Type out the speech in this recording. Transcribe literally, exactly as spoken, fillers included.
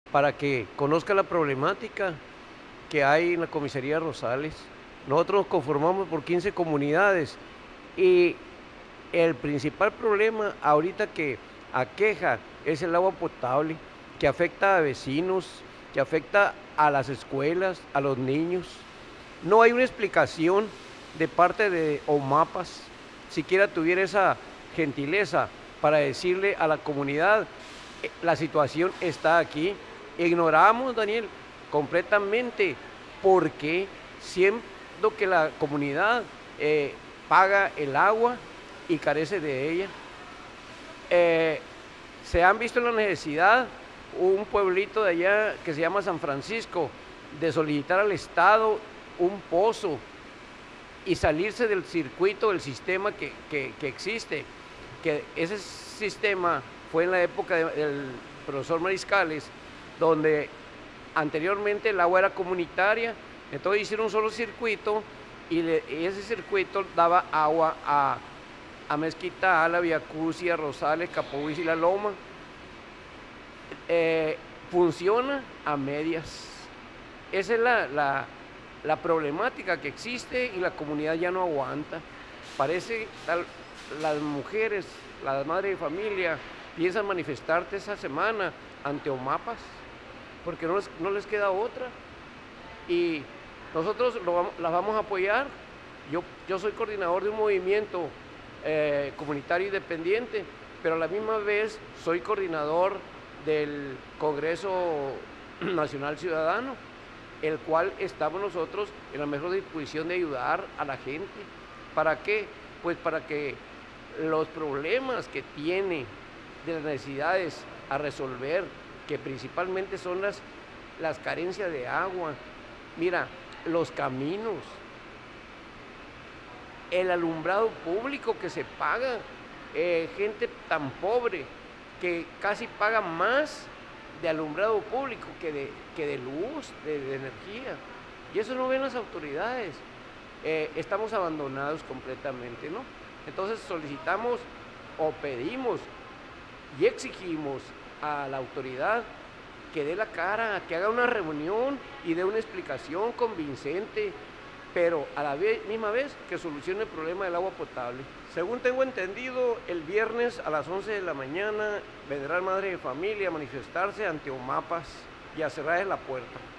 para que conozca la problemática que hay en la comisaría Rosales. Nosotros nos conformamos por quince comunidades y el principal problema ahorita que aqueja es el agua potable, que afecta a vecinos, que afecta a las escuelas, a los niños. No hay una explicación de parte de OMAPAS, siquiera tuviera esa gentileza para decirle a la comunidad, eh, la situación está aquí. Ignoramos, Daniel, completamente, porque siendo que la comunidad eh, paga el agua y carece de ella, eh, se han visto en la necesidad, un pueblito de allá que se llama San Francisco, de solicitar al Estado un pozo y salirse del circuito, del sistema que, que, que existe, que ese sistema fue en la época de, del profesor Mariscales, donde anteriormente el agua era comunitaria, entonces hicieron un solo circuito y, le, y ese circuito daba agua a, a Mezquita, a la Viacrucis, a Rosales, Capovis y La Loma. Eh, funciona a medias. Esa es la, la, la problemática que existe y la comunidad ya no aguanta. Parece tal, las mujeres, las madres de familia, piensan manifestarte esa semana ante OMAPAS, porque no les, no les queda otra. Y nosotros lo, las vamos a apoyar. Yo, yo soy coordinador de un movimiento eh, comunitario independiente, pero a la misma vez soy coordinador del Congreso Nacional Ciudadano, el cual estamos nosotros en la mejor disposición de ayudar a la gente. ¿Para qué? Pues para que los problemas que tiene de las necesidades a resolver, que principalmente son las, las carencias de agua, mira, los caminos, el alumbrado público que se paga, eh, gente tan pobre que casi paga más de alumbrado público que de, que de luz, de, de energía. Y eso no ven las autoridades. Eh, estamos abandonados completamente, ¿no? Entonces solicitamos o pedimos y exigimos a la autoridad que dé la cara, que haga una reunión y dé una explicación convincente, pero a la vez, misma vez que solucione el problema del agua potable. Según tengo entendido, el viernes a las once de la mañana vendrá el madre de familia a manifestarse ante OMAPAS y a cerrar la puerta.